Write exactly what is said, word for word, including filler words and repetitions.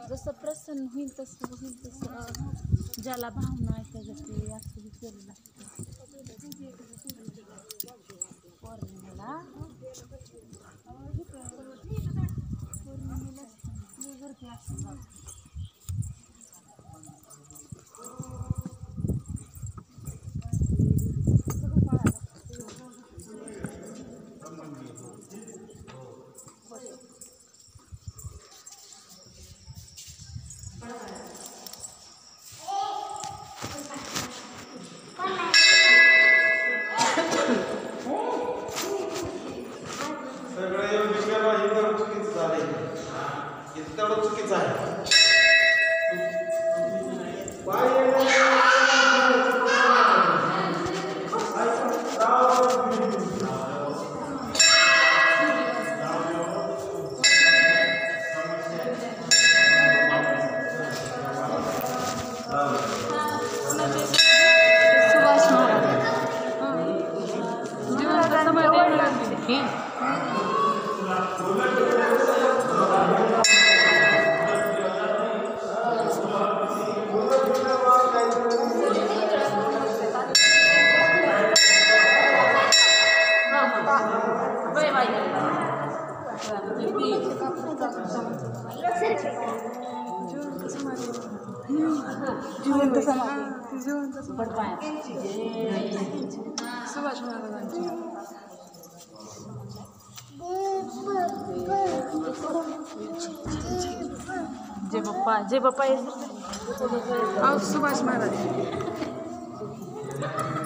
जसं प्रसन्न होईल तसं होईल तसं ज्याला भावना आहे त्याच्यात असं हे केलं लागतं. पौर्णिमेला पौर्णिमेला गर्दी असते. तेवढं चुकीचं आहे. सुभाष महाराज जिवंत समाधी जिवंत सुभाष महाराजांची जे बाप्पा जे बाप्पा सुभाष महाराज